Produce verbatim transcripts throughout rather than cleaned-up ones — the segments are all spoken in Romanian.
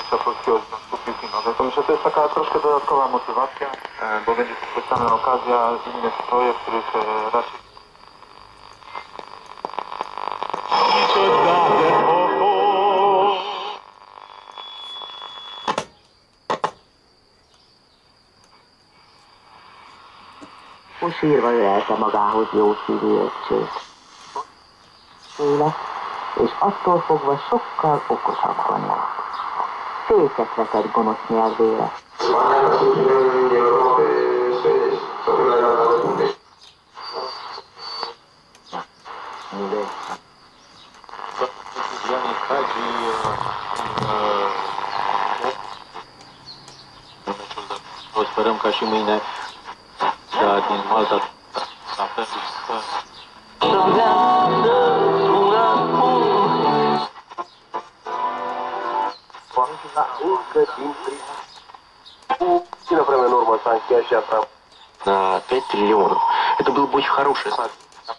mistrza polskiego związku piłki nożnej. To myślę, że to jest taka troszkę dodatkowa motywacja, bo będzie to specjalna okazja, inne stroje, w których raczej... Sírva ölelte magához jó szívű öccsét. Tőle, és attól fogva sokkal okosabb anyja. Féket vetett gonosz nyelvére. O sperăm ca și mâine din Malta la fel să... Сильно прямо норма санкция прав. На пять триллионов. Это был бы очень хороший сад.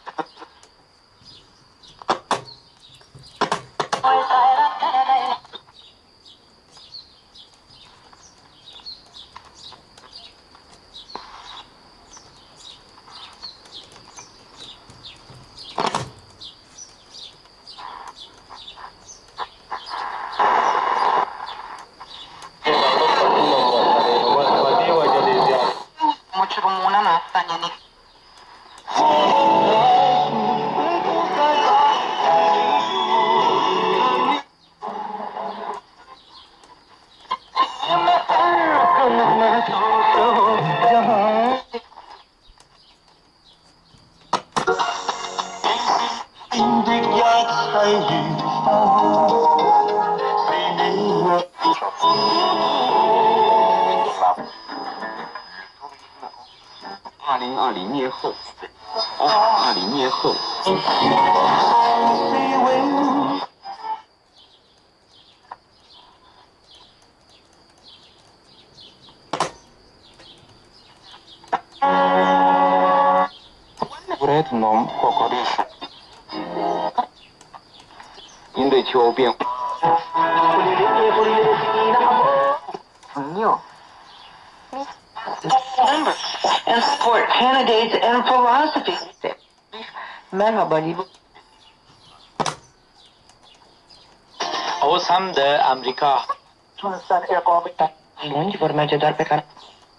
二零二零年后，啊，二零年后。Вредном кокоришу. 应对气候变化。 And support candidates and philosophy. Merhaba. Auzi de America. Lungi vor merge doar pe care.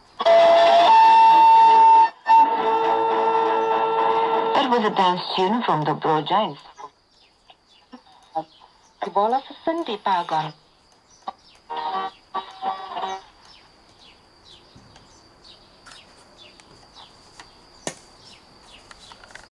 That was a dance tune from the Brojans. Bola să sunt Pagan.